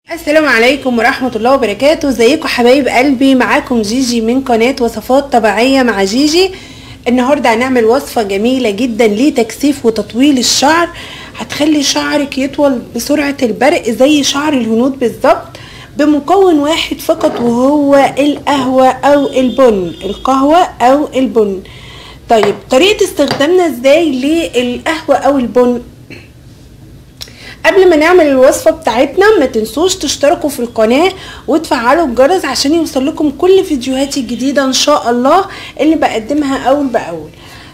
السلام عليكم ورحمة الله وبركاته. ازيكم حبايب قلبي؟ معاكم جيجي من قناة وصفات طبيعية مع جيجي. النهاردة هنعمل وصفة جميلة جدا لتكثيف وتطويل الشعر، هتخلي شعرك يطول بسرعة البرق زي شعر الهنود بالظبط، بمكون واحد فقط وهو القهوة او البن، القهوة او البن. طيب طريقة استخدامنا ازاي للقهوة او البن؟ قبل ما نعمل الوصفة بتاعتنا ما تنسوش تشتركوا في القناة وتفعلوا الجرس عشان يوصل لكم كل فيديوهاتي الجديدة ان شاء الله اللي بقدمها اول باول.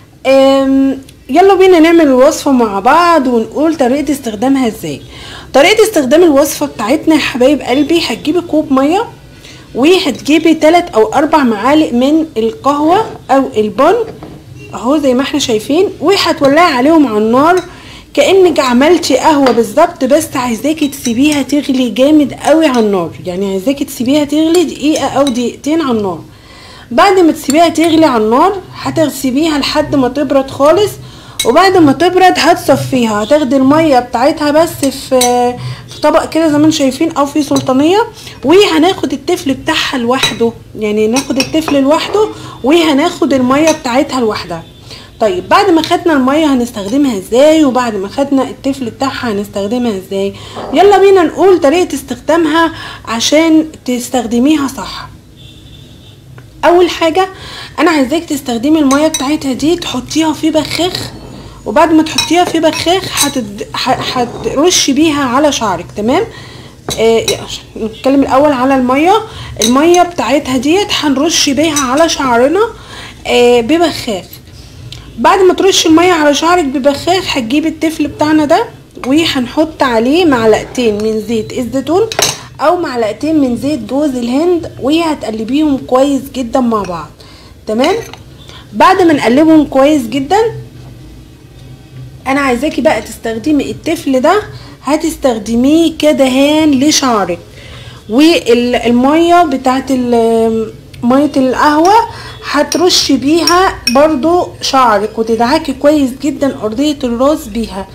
يلا بينا نعمل الوصفة مع بعض ونقول طريقة استخدامها ازاي. طريقة استخدام الوصفة بتاعتنا يا حبايب قلبي، هتجيبي كوب مية وهتجيبي 3 أو 4 معالق من القهوة او البن اهو زي ما احنا شايفين، وهتولعي عليهم على النار كأنك عملتي قهوة بالظبط، بس عايزاكي تسيبيها تغلي جامد قوي على النار، يعني عايزاكي تسيبيها تغلي دقيقة او دقيقتين على النار. بعد ما تسيبيها تغلي على النار هتسيبيها لحد ما تبرد خالص، وبعد ما تبرد هتصفيها، هتاخدي المية بتاعتها بس في طبق كده زي ما انتم شايفين او في سلطانية، وهناخد التفل بتاعها لوحده، يعني ناخد التفل لوحده وهناخد المية بتاعتها لوحدها. طيب بعد ما خدنا المية هنستخدمها ازاي، وبعد ما خدنا التفل بتاعها هنستخدمها ازاي؟ يلا بينا نقول طريقة استخدامها عشان تستخدميها صح. اول حاجة انا عايزاك تستخدمي المية بتاعتها دي تحطيها في بخاخ، وبعد ما تحطيها في بخاخ هترشي بيها على شعرك. تمام؟ نتكلم الاول على المية بتاعتها ديت هنرش بيها على شعرنا ببخاخ. بعد ما ترش المية على شعرك ببخاخ هتجيب التفل بتاعنا ده وهنحط عليه معلقتين من زيت الزيتون او معلقتين من زيت جوز الهند، وهتقلبيهم كويس جدا مع بعض. تمام؟ بعد ما نقلبهم كويس جدا انا عايزاكي بقى تستخدمي التفل ده، هتستخدميه كدهان لشعرك، والمية بتاعت مية القهوة هترشي بيها برضو شعرك وتدعكي كويس جدا ارضية الراس بيها.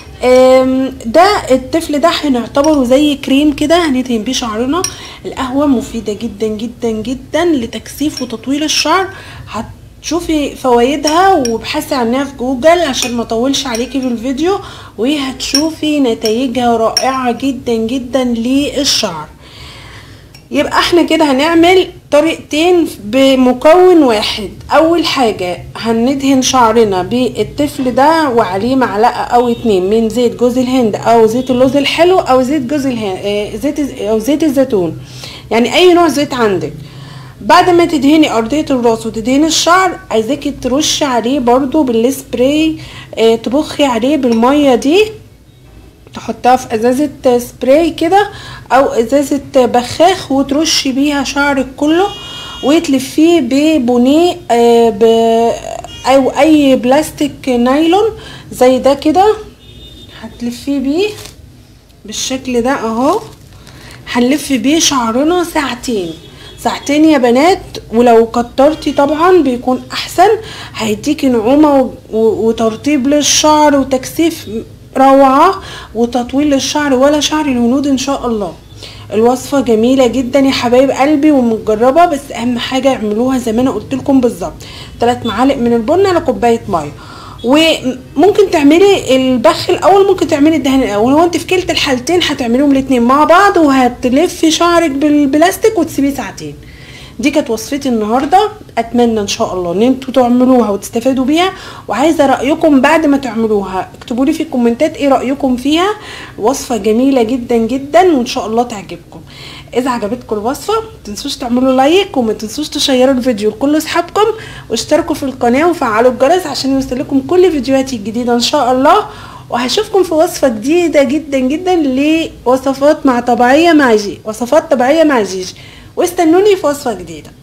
ده التفل ده هنعتبره زي كريم كده هندهن بيه شعرنا. القهوة مفيدة جدا جدا جدا لتكثيف وتطويل الشعر، هتشوفي فوائدها وابحثي عنها في جوجل عشان ما اطولش عليكي في الفيديو، وهتشوفي نتائجها رائعة جدا جدا للشعر. يبقى احنا كده هنعمل طريقتين بمكون واحد. اول حاجة هندهن شعرنا بالتفل ده وعليه معلقة او 2 من زيت جوز الهند او زيت اللوز الحلو او زيت جوز الهند او زيت الزيتون، يعني اي نوع زيت عندك. بعد ما تدهني ارضية الراس وتدهني الشعر عايزاكي ترشي عليه برضو بالسبراي، تبخي عليه بالمية دي، تحطها في ازازة سبراي كده او ازازة بخاخ وترشي بيها شعرك كله، وتلفيه ببونيه او اي بلاستيك نايلون زي ده كده، هتلفيه بيه بالشكل ده اهو. هنلف بيه شعرنا ساعتين يا بنات، ولو كترتي طبعا بيكون احسن، هيديكي نعومة وترطيب للشعر وتكثيف روعة وتطويل للشعر ولا شعر الهنود ان شاء الله. الوصفة جميلة جدا يا حبايب قلبي ومتجربة، بس اهم حاجة اعملوها زي ما انا قلت لكم بالظبط، 3 معالق من البن على كوباية مية. وممكن تعملي البخ الاول، ممكن تعملي الدهن الاول، هو انت في كلتا الحالتين هتعمليهم الاتنين مع بعض، وهتلفي شعرك بالبلاستيك وتسيبيه ساعتين. دي كانت وصفتي النهارده، اتمنى ان شاء الله ان انتوا تعملوها وتستفادوا بيها، وعايزه رايكم بعد ما تعملوها، اكتبوا لي في الكومنتات ايه رايكم فيها. وصفه جميله جدا جدا وان شاء الله تعجبكم. اذا عجبتكم الوصفه متنسوش تعملوا لايك، وما تنسوش تشيروا الفيديو لكل اصحابكم، واشتركوا في القناه وفعلوا الجرس عشان يوصلكم كل فيديوهاتي الجديده ان شاء الله. وهشوفكم في وصفه جديده جدا جدا لوصفات طبيعيه مع جيجي، واستنوني في وصفة جديدة.